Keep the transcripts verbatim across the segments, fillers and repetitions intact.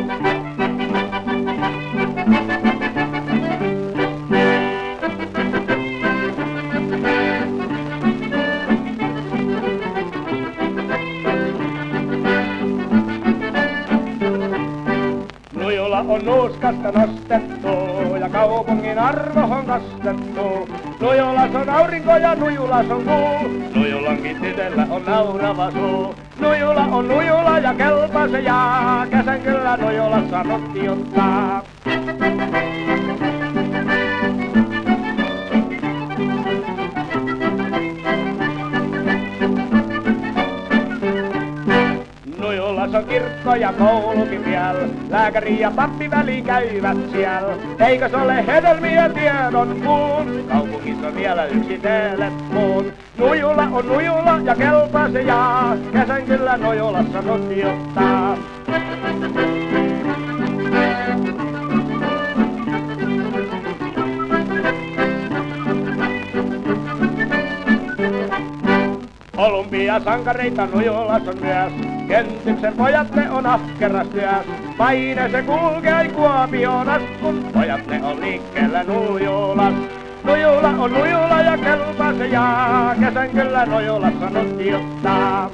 Nujula on nuuskasta nostettu ja kaupungin arvohon kastettu. Nujulas on aurinko ja nujulas on kuu, Nujulankin tytöllä on naurava suu. Nujula on nujula ja kelpa se jää, kesän kyllä Nujulassa notti ottaa. Nujulas on kirkko ja koulukin vielä, lääkäri ja pappi väliin käyvät siellä. Eikös ole hedelmiä tiedon kuun, kaupungissa on vielä yksi telefoon. Nujula on nujula ja kelpa se jää, kesän kyllä Nujulassa notti ottaa. Olympiasankareita Nujulas on myös, Kentyksen pojat ne on ahkeras työs. Paine se kulkee Kuopioon ast, kun pojat ne on liikkeellä Nujulas. Nujula on nujula ja kelpa se jää, kesän kyllä Nujulassa notti ottaa.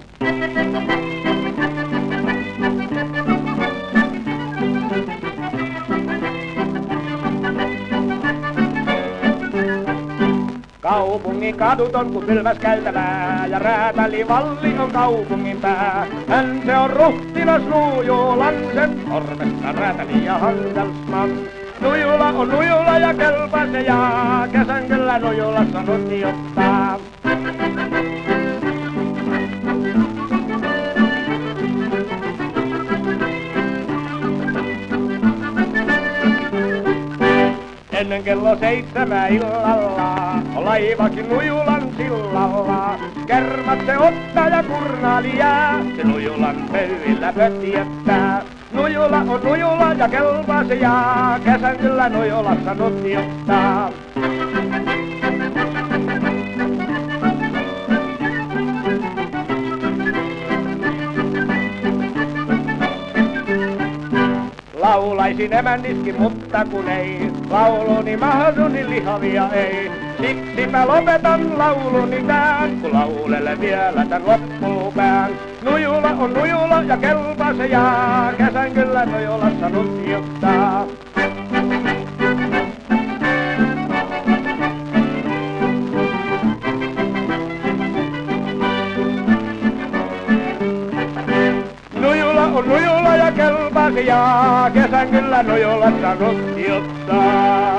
Kaupungin kadut on kun pylväs käytävää ja räätäli valli on kaupungin pää. Hän se on ruhtinas Nujulan, sen ormesta räätäli ja Handelsman. Nujula on nujula ja kelpa se jää, kesän kyllä Nujulassa notti ottaa. Ennen kello seitsemän illalla on laivakin Nujulan sillalla. Kermat se ottaa ja kurnaali jää, se Nujulan pöydillä pötjettää. Nujula on nujula ja kelpa se jää, kesän kyllä Nujulassa notti ottaa. Laulaisin emänniskin, mutta kun ei lauluni mahasuni lihavia ei. Siksipä lopetan lauluni tän, kun laulele vielä tän loppupään. Nujula on nujula ja kelpa se jää, kesän kyllä Nujulassa notti ottaa. Nujula on nujula ja kelpa se jää, kesän kyllä Nujulassa notti ottaa.